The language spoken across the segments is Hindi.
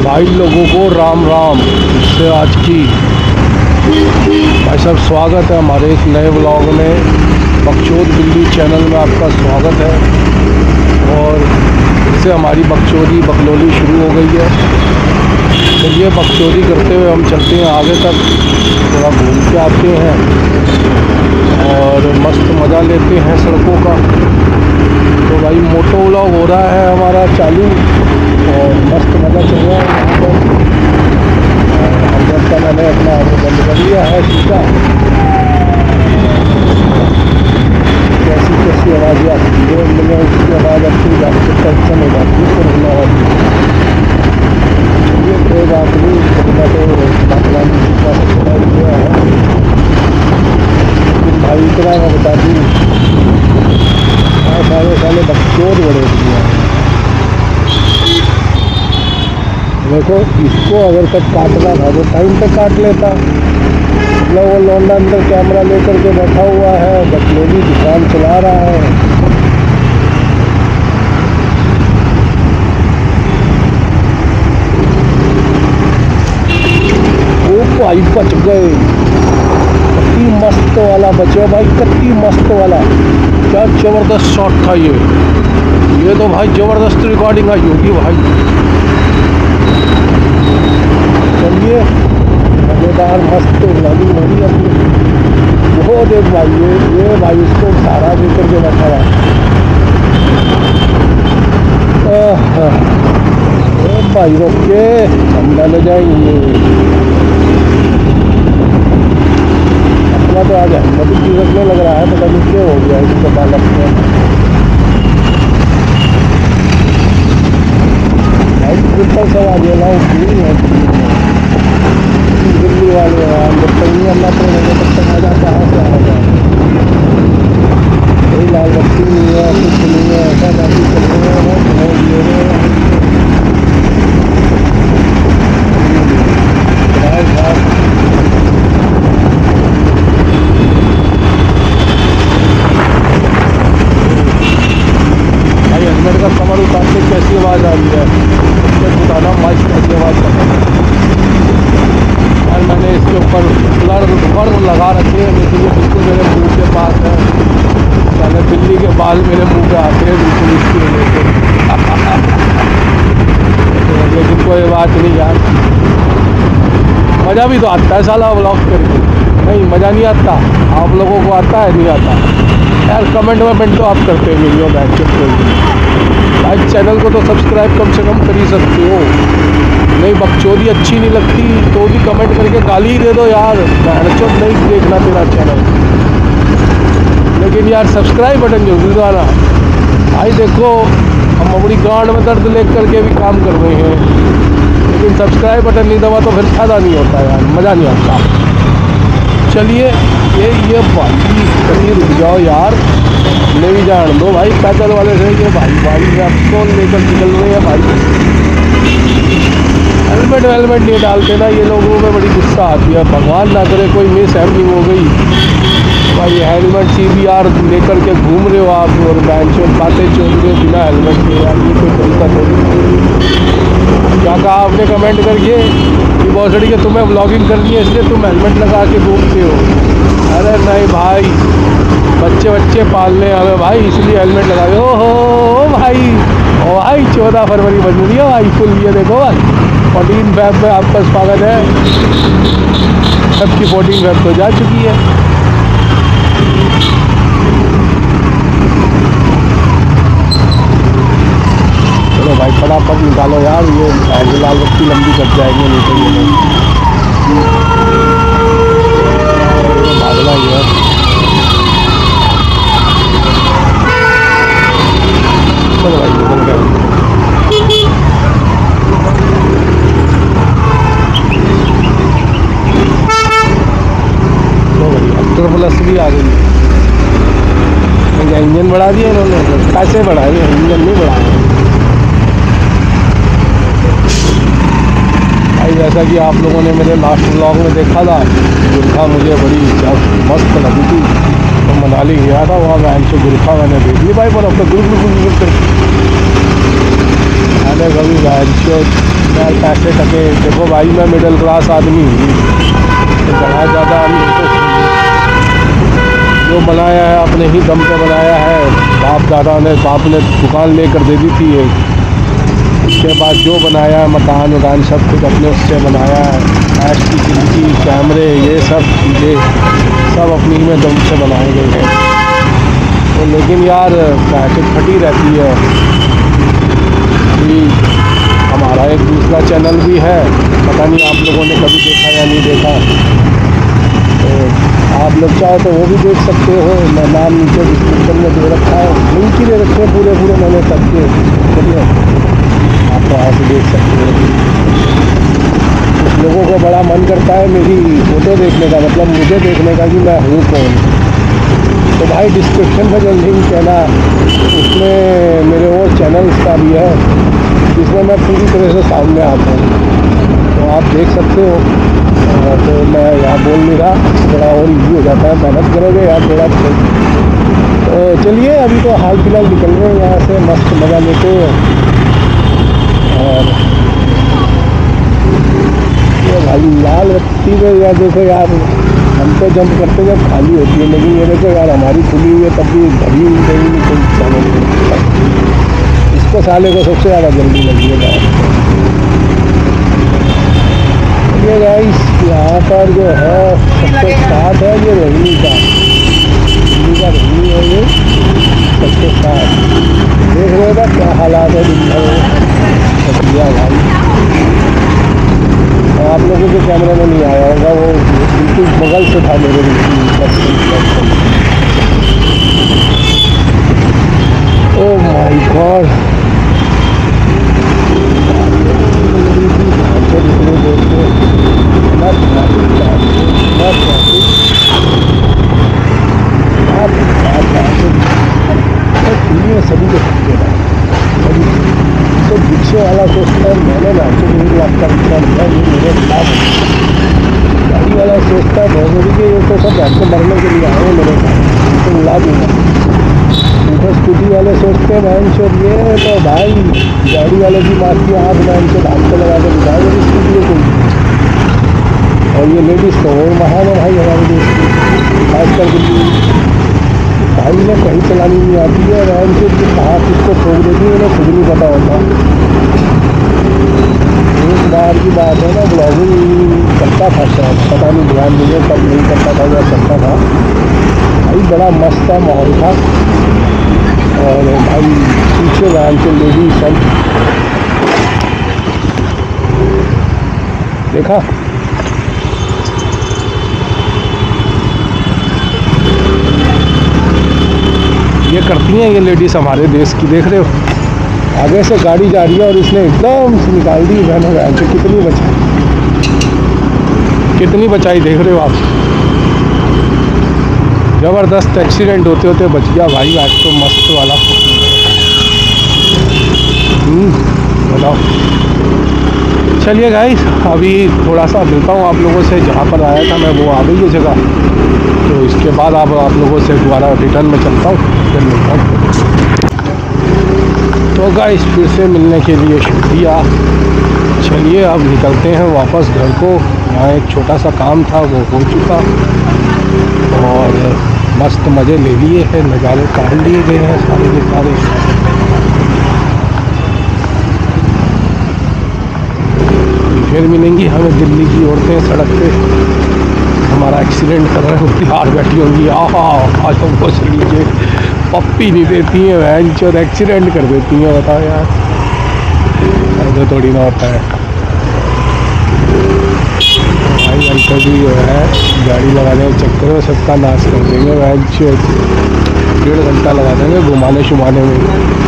भाई लोगों को राम राम से आज की भाई साहब स्वागत है हमारे एक नए व्लॉग में। बकचोद बिल्ली चैनल में आपका स्वागत है। और इससे हमारी बकचोदी बकलोली शुरू हो गई है। चलिए बकचोदी करते हुए हम चलते हैं आगे तक, थोड़ा घूम के आते हैं और मस्त मज़ा लेते हैं सड़कों का। तो भाई मोटो व्लॉग हो रहा है हमारा चालू और मस्त मज़ा चल रहा है यहाँ पर। अंदर का मैंने अपना ऑर्डर बंद कर लिया है शीशा। कैसी आवाज़ें आती है मुझे, उसकी आवाज़ अच्छी जाती है, टेंशन हो जाती है फिर हिला आती है। चलिए कोई बात नहीं, मैं तो भगवान की कृपा से चला गया है। लेकिन भाई इतना मैं बता दूँ, साले बकचोद बड़े दिया। देखो इसको अगर तक काटना था तो टाइम पे काट लेता। मतलब वो लौंडा अंदर कैमरा लेकर के बैठा हुआ है, बकलोली दुकान चला रहा है। वो भाई बच गए, कत्ती मस्त वाला बचे भाई, कत्ती मस्त वाला। क्या ज़बरदस्त शॉट था ये तो भाई ज़बरदस्त रिकॉर्डिंग आई होगी भाई। चलिए मज़ेदार मस्त लगी होगी अपनी। वो देख भाई ये भाई इसको सारा दे करके बैठा है। भाई रोक के हम डाले जाएंगे अपना। तो आज हिम्मत की रखने लग रहा है, पता नहीं क्या हो गया इसके बालक में। भाई बिल्कुल सब आ गया दिल्ली वाले हैं, जब तक नहीं आना पड़ेगा तब तक आ जाता है। क्या आ जाए कोई लाल बत्ती नहीं है, कुछ नहीं है, ऐसा बाकी चल रहे हैं। भाई हेलमेट का कमर उतारते कैसी आवाज़ आ रही है, उसमें बताना माइक कैसी आवाज़ कर रहा है। और मैंने इसके ऊपर ब्लर लगा रखे हैं, लेकिन ये बिल्कुल मेरे मुंह के पास है। पहले बिल्ली के बाल मेरे मुंह पे आते हैं बिल्कुल इसकी वजह से। लेकिन कोई बात नहीं यार, मज़ा भी तो आता है साला व्लॉग करके। नहीं मज़ा नहीं आता, आप लोगों को आता है नहीं आता यार? कमेंट वमेंट तो आप करते हैं वीडियो बैठ के। भाई चैनल को तो सब्सक्राइब कम से कम कर ही सकते हो। नहीं बकचोदी अच्छी नहीं लगती तो भी कमेंट करके गाली ही दे दो यार, बहनचोद नहीं देखना तेरा चैनल। लेकिन यार सब्सक्राइब बटन जरूर दबाना। भाई देखो हम अपनी गांड में दर्द ले करके भी काम कर रहे हैं, लेकिन सब्सक्राइब बटन नहीं दबा तो फिर फ़ायदा नहीं होता यार, मज़ा नहीं आता। चलिए ये भाई कहीं रुक जाओ यार, ले भी जान दो भाई। पैदल वाले से ये भाई आप कौन लेकर निकल रहे हैं भाई? हेलमेट नहीं डालते ना ये लोगों में, बड़ी गुस्सा आती है। भगवान ना करे कोई मिस हैपनिंग हो गई भाई। हेलमेट CBR लेकर के घूम रहे हो आप और बैंचों बातें चल रहे हो बिना हेलमेट के यार, ये कोई तरीका थोड़ी। क्या कहा आपने कमेंट करके कि बॉसड़ी के तुम्हें व्लॉगिंग करनी है इसलिए तुम हेलमेट लगा के घूमते हो? अरे नहीं भाई, बच्चे पालने हमें भाई, इसलिए हेलमेट लगा के। ओ भाई 14 फरवरी बन रही है भाई फुल। ये देखो भाई 14 फेब में आपका स्वागत है। सबकी 14 फेब तो जा चुकी है। चलो भाई फटाफट निकालो यार, ये लाल बत्ती लंबी कट जाएंगे नहीं तो ये भागना ही है। चलो भाई निकल गए। प्लस भी आ गई है। इंजन बढ़ा दिया इन्होंने, पैसे बढ़ाए, इंजन नहीं बढ़ाए भाई। जैसा कि आप लोगों ने मेरे लास्ट व्लॉग में देखा था, गुरखा मुझे बड़ी मस्त लगी थी तो मनाली गया था। वहाँ मैं गुरखा मैंने देख ली भाई, पर अब तो गुर मैंने कभी यार पैसे टके। देखो भाई मैं मिडिल क्लास आदमी हूँ, तो बड़ा ज़्यादा जो बनाया है अपने ही दम पे बनाया है। बाप ने दुकान लेकर दे दी थी एक, उसके बाद जो बनाया है मकान सब कुछ अपने उससे बनाया है। ऐश की ज़िंदगी, कैमरे, ये सब चीज़ें सब अपनी में दम से बनाए गए हैं। तो लेकिन यार पैसे फटी रहती है कि हमारा एक दूसरा चैनल भी है, पता नहीं आप लोगों ने कभी देखा या नहीं देखा, तो आप लोग चाहो तो वो भी देख सकते हो। मैं नाम नीचे डिस्क्रिप्शन में दे रखा है, लिंक ही दे रखे हैं पूरे मैंने सबके, चलिए आप वहाँ से देख सकते हो। कुछ लोगों को बड़ा मन करता है मेरी फ़ोटो देखने का, मतलब मुझे देखने का कि मैं हूँ कौन। तो भाई डिस्क्रिप्शन में जो लिंक है ना, उसमें मेरे और चैनल्स का भी है, जिसमें मैं पूरी तरह से सामने आता हूँ, तो आप देख सकते हो। तो मैं यहाँ बोल नहीं रहा, थोड़ा और ईजी हो जाता है, मेहनत करोगे यार थोड़ा। तो चलिए अभी तो हाल फिलहाल निकल रहे हैं यहाँ से, मस्त मज़ा लेते हैं। और ये भाई लाल बत्ती पे यार देखो यार, हम तो जंप करते जब खाली होती है, लेकिन ये देखो यार हमारी खुली हुई है तब भी भरी हुई नहीं, कोई समझ नहीं। इसको साले को सबसे ज़्यादा जल्दी लगी है यार। ये गाइस यहाँ पर जो है सबसे साथ है ये रोहिणी का रोहिणी है, ये सबसे साथ। देख रहे हो ना क्या हालात है दिन भर भाई। आप लोगों के कैमरे में नहीं आया होगा, वो बिल्कुल बगल से था मेरे ओह माय गॉड। सभी को तो रिक्शे वाला सोचता है मैंने नाचो नहीं आपका रिक्शा लिया, ये मेरे खिलाफ। गाड़ी वाला सोचता है बहुत कि ये तो सब घर से मरने के लिए आए मेरे साथ, तो उड़ा दूँगा। उधर स्कूटी वाले सोचते हैं बहन चोर ये तो भाई गाड़ी वाले की माँ की आँख बहन से धान को लगा कर दिखाए मेरी स्कूटी को। और ये लेडीज़ तो और महान है भाई हमारे देश की, खासकर दिल्ली भाई ने कहीं चलानी नहीं आती है, बहन से कहाँ किसको ठोक देती है उन्हें खुद नहीं पता होता। एक बार की बात है ना, ब्लॉगिंग करता था शायद, पता नहीं ध्यान मुझे कब नहीं करता था या करता था भाई, बड़ा मस्त था माहौल था। और भाई पीछे बहन से लेडी सब देखा। ये करती हैं ये लेडीज़ हमारे देश की, देख रहे हो आगे से गाड़ी जा रही है और इसने एकदम से निकाल दी बहनों बहन से। कितनी बचाई देख रहे हो आप। ज़बरदस्त एक्सीडेंट होते होते बच गया भाई आज तो, मस्त वाला। बताओ। चलिए गाइस अभी थोड़ा सा मिलता हूँ आप लोगों से, जहाँ पर आया था मैं वो आ गई है जगह, तो इसके बाद आप लोगों से दोबारा रिटर्न में चलता हूँ, फिर मिलता हूँ। तो गाइस फिर से मिलने के लिए शुक्रिया। चलिए अब निकलते हैं वापस घर को। यहाँ एक छोटा सा काम था वो हो चुका, और मस्त मज़े ले लिए हैं, नज़ारे काट लिए गए हैं सारे के सारे। फिर मिलेंगी हमें दिल्ली की औरतें सड़क पे, हमारा एक्सीडेंट कर रहे हैं, बाहर बैठी होंगी, आज हमको से लीजिए, पप्पी नहीं देती हैं वैन चोर, एक्सीडेंट कर देती हैं। बताओ यार ऐसे थोड़ी ना होता है भाई। अंकल जी जो है गाड़ी लगाने के चक्कर में सबका नाश कर देंगे वैन चोर, 1.5 घंटा लगा देंगे घुमाने शुमाने में।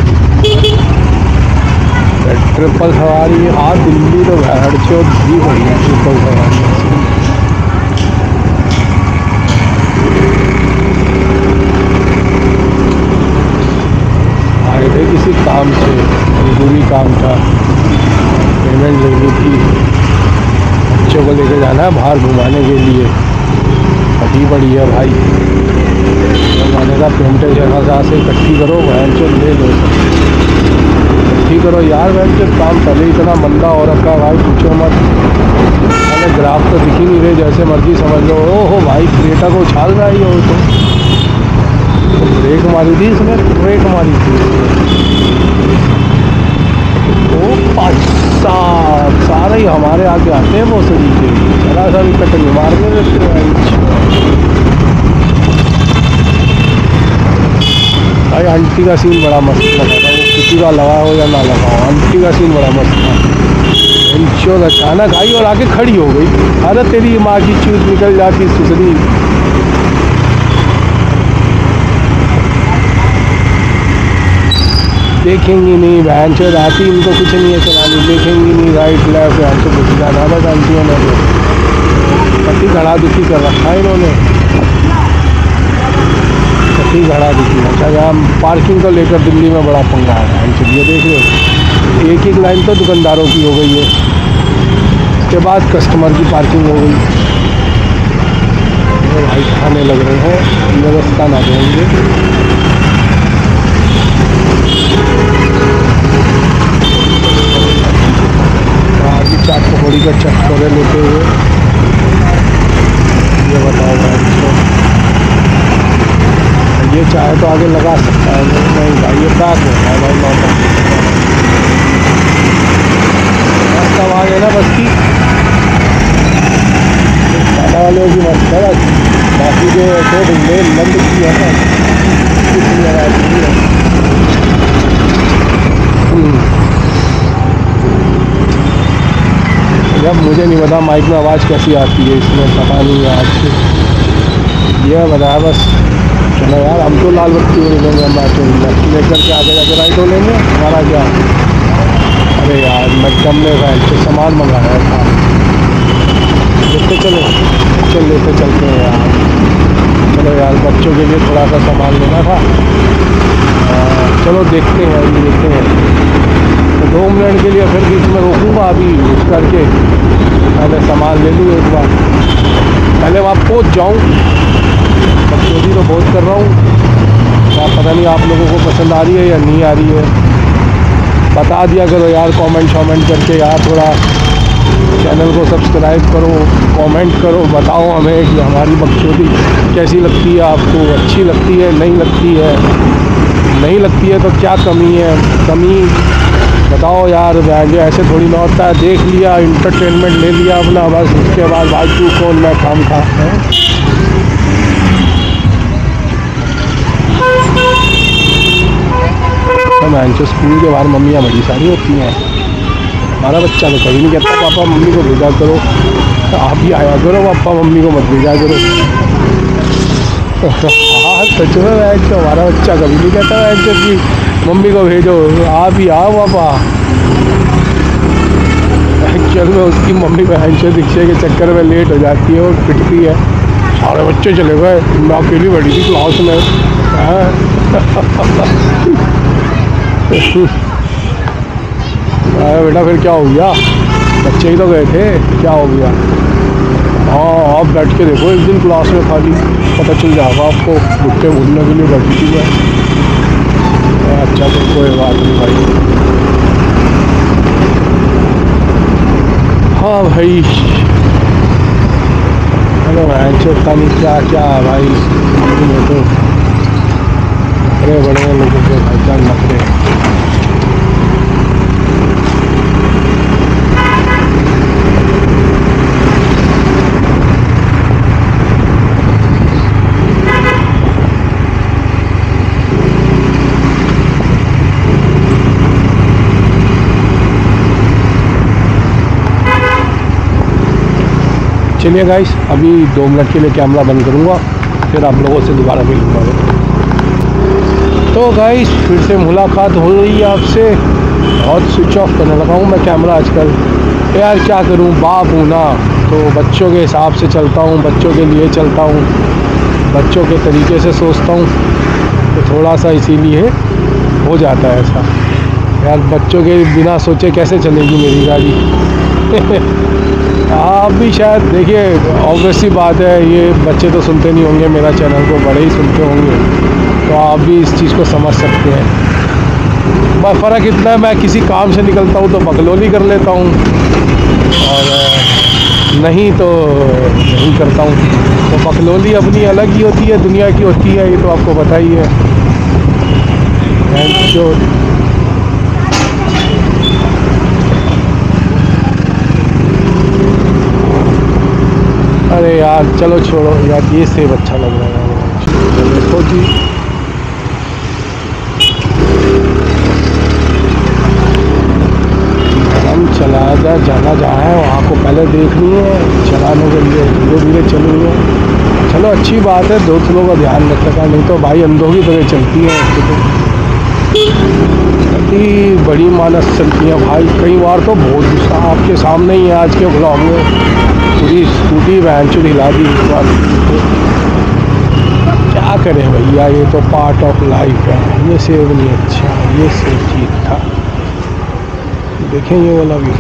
ट्रिपल सवारी दिल्ली तो भैड़ चोर भी बढ़िया ट्रिपल सवारी। आए थे किसी काम से, मजबूरी काम था, पेमेंट लेनी थी, बच्चों को लेके जाना है बाहर घुमाने के लिए। फटी पड़ी है भाई, मैंने कहा पेमेंट जगह से इकट्ठी करो, वहाँ से ले लो। ठीक करो यार। वैसे काम पहले इतना मंदा हो रखा है भाई, पूछो मत। मैंने ग्राफ तो दिख ही नहीं रहे, जैसे मर्जी समझ लो। ओहो भाई, क्रेटा को उछाल रहा ही हो तो ब्रेक मारी थी इसने, ब्रेक मारी थी। ओ साहब, सारे ही हमारे आगे आते हैं वो सभी के, जरा सा भी कट नहीं मारने देते भाई। आंटी का सीन बड़ा मस्त लगा था, वो किसी का लगा हो या ना लगा हो, आंटी का सीन बड़ा मस्त था। इंश्योर अचानक आई और आके खड़ी हो गई। अरे तेरी माँ की चूत निकल जाती सुसरी। देखेंगी नहीं बहन चोद, आती इनको कुछ नहीं है चलानी, देखेंगी नहीं राइट लेफ्ट। बहन तो कुछ जाना था आंटियों ने, पति घड़ा दुखी कर रखा है इन्होंने, पति घड़ा दुखी। अच्छा यहाँ पार्किंग को लेकर दिल्ली में बड़ा पंगा है। चलिए देख लो, एक एक लाइन तो दुकानदारों की हो गई है, उसके बाद कस्टमर की पार्किंग हो गई। भाई खाने लग रहे हैं, व्यवस्था ना देंगे। चाट पकौड़ी का चक्कर लेते हुए ये बताओ भाई, ये चाहे तो आगे लगा सकता है, नहीं भाई ये पैक होता है भाई। रास्ता वहाँ है ना बस की खाना वाले की मत है, बाकी जो दो मेन बंद की है ना जब मुझे नहीं पता माइक में आवाज़ कैसी आती है इसमें, पता नहीं है आज ये बताया बस। चलो यार, हम तो लाल बत्ती हो लेंगे, हम लेफ्ट लेकर के आगे जाके राइट हो लेंगे, हमारा क्या। अरे यार मैडम ने वैसे सामान मंगाया था, देखते चलो लेते चलते हैं यार। चलो यार, बच्चों के लिए थोड़ा सा सामान लेना था। चलो देखते हैं, अभी देखते हैं। तो 2 मिनट के लिए फिर बीच में रोकूँगा, अभी करके पहले सामान ले लूँ एक बार, पहले वहाँ पहुँच जाऊँ। बकचोदी तो बहुत कर रहा हूँ, क्या पता नहीं आप लोगों को पसंद आ रही है या नहीं आ रही है, बता दिया करो यार कमेंट करके यार। थोड़ा चैनल को सब्सक्राइब करो, कमेंट करो, बताओ हमें कि हमारी बकचोदी कैसी लगती है आपको, अच्छी लगती है नहीं लगती है, नहीं लगती है तो क्या कमी है, कमी बताओ यार। जो ऐसे थोड़ी ना होता है, देख लिया इंटरटेनमेंट ले लिया अपना, बस उसके बाद फालतू कौन मैं काम खा है। तो मैं जो स्कूल के बाहर मम्मियाँ बड़ी सारी होती हैं, हमारा बच्चा तो कभी नहीं कहता पापा मम्मी को भेजा करो, आप ही आया करो, पापा मम्मी को मत भेजा करो। हाँ सच में वैसे तो हमारा बच्चा कभी नहीं कहता वैसे कि मम्मी को भेजो, आप ही आओ पापा। एक्चुअल में उसकी मम्मी बहन से दीक्षा के चक्कर में लेट हो जाती है और पिटती है, सारे बच्चे चले गए, मैं अकेली बैठी थी क्लास में। बेटा फिर क्या हो गया, बच्चे ही तो गए थे, क्या हो गया। हाँ आप बैठ के देखो एक दिन क्लास में, खाली पता चल जाएगा आपको, गुट्टे भूलने के लिए बैठी थी मैं। अच्छा तो कोई बात नहीं भाई। हाँ भाई हेलो भाई, पता नहीं क्या क्या है भाई, तो बड़े बड़े लोगों के भाई जान नखरे। चलिए गाइस, अभी 2 मिनट के लिए कैमरा बंद करूँगा, फिर आप लोगों से दोबारा मिलूँगा। तो गाइस फिर से मुलाकात हो रही है आपसे, बहुत स्विच ऑफ करने लगा हूँ मैं कैमरा आजकल। यार क्या करूँ, बाप हूँ ना, तो बच्चों के हिसाब से चलता हूँ, बच्चों के लिए चलता हूँ, बच्चों के तरीके से सोचता हूँ, तो थोड़ा सा इसीलिए हो जाता है ऐसा। यार बच्चों के बिना सोचे कैसे चलेगी मेरी गाड़ी। आप भी शायद देखिए, ऑब्वियसली बात है, ये बच्चे तो सुनते नहीं होंगे मेरा चैनल को, बड़े ही सुनते होंगे, तो आप भी इस चीज़ को समझ सकते हैं। बस फ़र्क इतना है, मैं किसी काम से निकलता हूँ तो बकलोली कर लेता हूँ और नहीं तो नहीं करता हूँ। तो बकलोली अपनी अलग ही होती है, दुनिया की होती है, ये तो आपको पता ही है। जो अरे यार चलो छोड़ो यार, ये सेब अच्छा लग रहा है यार। देखो जी हम चला जाना जहाँ है वहाँ को पहले देखनी है, चलाने के लिए धीरे धीरे चलेंगे। चलो अच्छी बात है, दोस्तों का ध्यान रखने का, नहीं तो भाई अंधों की तरह चलती है इतनी बड़ी मानस चलती है भाई। कई बार तो बहुत गुस्सा, आपके सामने ही है आज के ब्लॉग में, पूरी स्कूटी वैन चुरी हिला दी इस बार। क्या करें भैया, ये तो पार्ट ऑफ लाइफ है। ये सेब नहीं अच्छा, ये सेब ठीक था। देखें ये वाला भी,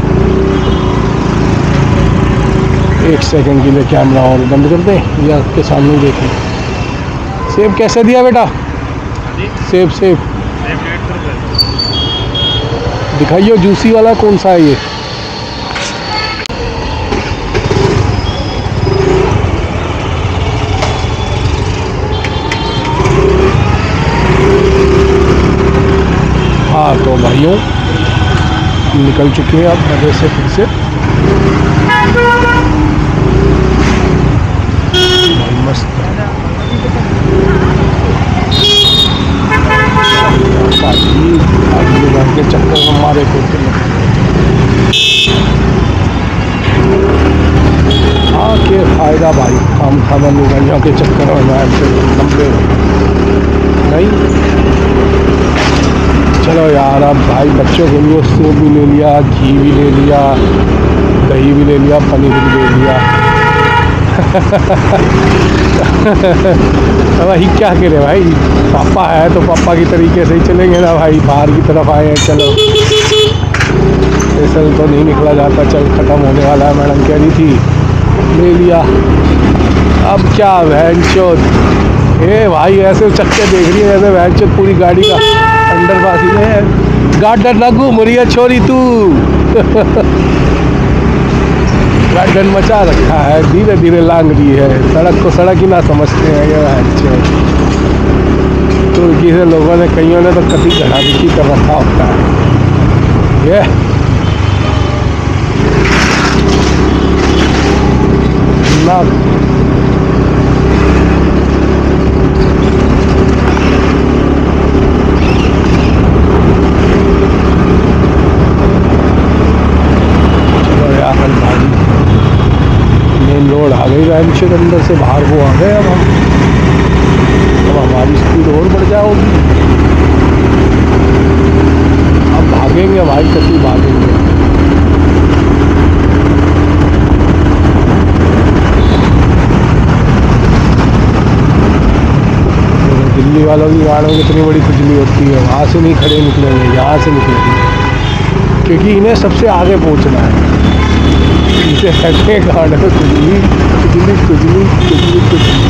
एक सेकंड के लिए कैमरा और बंद कर दें, ये आपके सामने देखें। सेब कैसे दिया बेटा? सेब सेब दिखाइए, जूसी वाला कौन सा है ये? हाँ तो भाइयों निकल चुके हैं अब मज़े से फिर से। मस्त के चक्कर में मारे कुर्ते में। हाँ के फ़ायदा भाई, हम खाना निगलियों के चक्कर में मैं से लंबे नहीं। चलो यार अब भाई बच्चों के लिए सेब भी ले लिया, घी भी ले लिया, दही भी ले लिया, पनीर भी ले लिया। भाई क्या करें भाई, पापा है तो पापा की तरीके से ही चलेंगे ना भाई। बाहर की तरफ आए हैं, चलो स्पेशल तो नहीं निकला जाता, चल ख़त्म होने वाला है, मैडम कह रही थी, ले लिया। अब क्या वैनचोद, ए भाई ऐसे चक्के देख रही है जैसे वैनचोद पूरी गाड़ी का अंडर पास ही है। गार्डन ना घूम रही है छोरी तू। गार्डन मचा रखा है, धीरे धीरे लांग रही है, सड़क को सड़क ही ना समझते हैं ये वैनचोद। तुर्की से लोगों ने, कईयों ने तो कति घड़ा बिकी कर रखा होता है ये। ना मेन रोड आ गई वैनचोद, अंदर से बाहर वो आ गए। अब हमारी स्पीड और बढ़ जाएगी, अब भागेंगे भाई, कभी भागेंगे। दिल्ली वालों की गाड़ियों की इतनी बड़ी खुजली होती है, वहाँ से नहीं खड़े निकलेंगे, यहाँ से निकलेंगे, क्योंकि इन्हें सबसे आगे पहुँचना है। इसे हटने गाड़ियों में खुजली खुजली खुजली खुजली खुजली।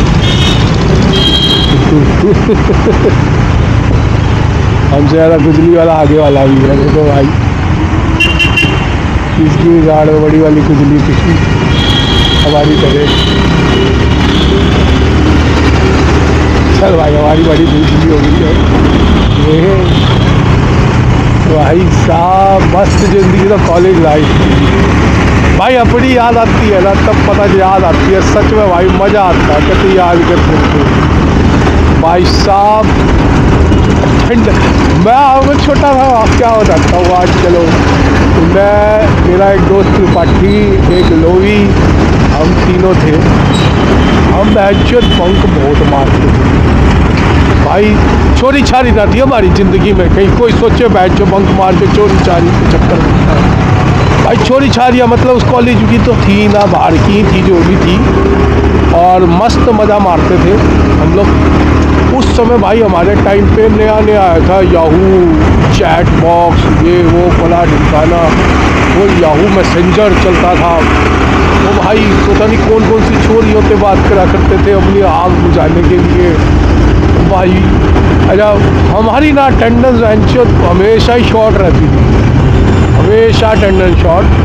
हमसे ज़्यादा खुजली वाला आगे वाला भी है, देखो भाई इसकी भी गाड़ में बड़ी वाली खुजली थी हमारी तरह। चल भाई हमारी बड़ी खुजली हो गई है। भाई साहब मस्त जिंदगी तो कॉलेज लाइफ भाई, अपनी याद आती है ना तब पता याद आती है सच में भाई, मज़ा आता है कैसे याद कर सकते भाई साहब। ठंड मैं छोटा था, क्या हो जाता हूँ आज। चलो मैं, मेरा एक दोस्त त्रिपाठी, एक लोवी, हम तीनों थे। हम बैचलर बंक बहुत मारते थे भाई, चोरी छारी ना थी हमारी ज़िंदगी में। कहीं कोई सोचे बैचलर बंक मार के चोरी छारी के चक्कर में भाई, चोरी छारियाँ मतलब उस कॉलेज की तो थी ना, बाहर की थी जो भी थी, और मस्त मज़ा मारते थे हम लोग उस समय भाई। हमारे टाइम पे नया नया आया था याहू, चैट बॉक्स, ये वो फला ढिमकाना, वो याहू मैसेंजर चलता था। तो भाई पता नहीं कौन कौन सी छोरियों से बात करा करते थे अपनी आग बुझाने के लिए। भाई अच्छा हमारी ना अटेंडेंस वेंचर हमेशा ही शॉर्ट रहती थी, हमेशा अटेंडेंस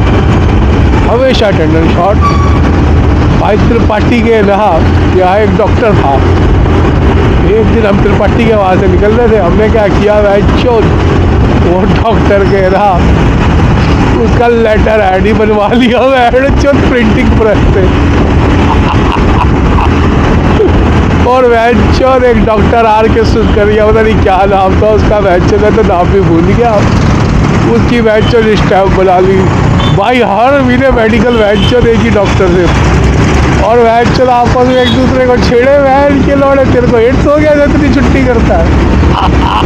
शॉर्ट। भाई त्रिपाठी के यहाँ एक डॉक्टर था। एक दिन हम त्रिपाठी के वहाँ से निकल रहे थे, हमने क्या किया वेंचो वो डॉक्टर के उसका लेटर ऐड ही बनवा लिया वेंचो प्रिंटिंग प्रेस पे। और वेंचर एक डॉक्टर आर के सुनकरिया, पता नहीं क्या नाम था उसका, वेंचर में तो नाम भी भूल गया, उसकी वेंचर स्टैम्प बना ली। भाई हर महीने मेडिकल वेंचर एक ही डॉक्टर से, और वेंचर आपस में एक दूसरे को छेड़े, वैन के लौड़े तेरे को हिट्स हो गया जो इतनी छुट्टी करता है।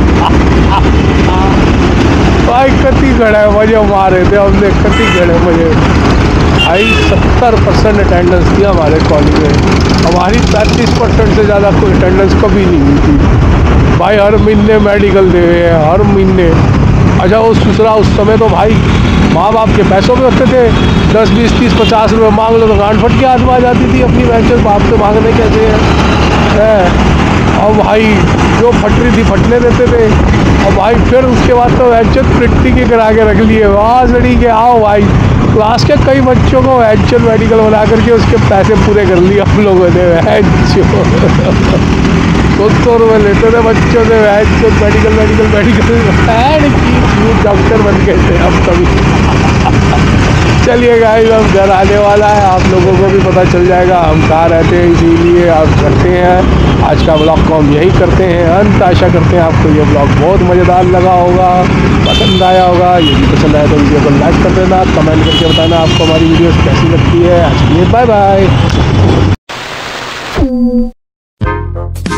भाई कति खड़े मजे मारे थे हमने, कति खड़े मजे। भाई 70% अटेंडेंस थी हमारे कॉलेज में, हमारी 35% से ज़्यादा कोई अटेंडेंस कभी नहीं हुई थी। भाई हर महीने मेडिकल दे रहे हैं, हर महीने। अच्छा वो दूसरा उस समय तो भाई माँ बाप के पैसों में होते थे, 10 20 30 50 रुपये मांग लो तो गांड फट के हाथ में आ जाती थी अपनी वेंचर, बाप से मांगने कैसे है। और भाई जो फट रही थी फटने देते थे। और भाई फिर उसके बाद तो वेंचर प्रिंटिंग के करा के रख लिए, वहाँ सड़ी के आओ भाई। क्लास के कई बच्चों को वेंचर मेडिकल बना करके उसके पैसे पूरे कर लिए हम लोगों ने। ₹100 लेते थे बच्चों से वेंचर मेडिकल डॉक्टर बन गए थे हम कभी। चलिए गाइस अब घर आने वाला है, आप लोगों को भी पता चल जाएगा हम कहाँ रहते हैं, इसीलिए आप करते हैं आज का ब्लॉग को हम यही करते हैं अंत। आशा करते हैं आपको ये ब्लॉग बहुत मज़ेदार लगा होगा, पसंद आया होगा। यदि पसंद आया तो वीडियो को लाइक कर देना, कमेंट करके बताना आपको हमारी वीडियोस कैसी लगती है। आज के लिए बाय बाय।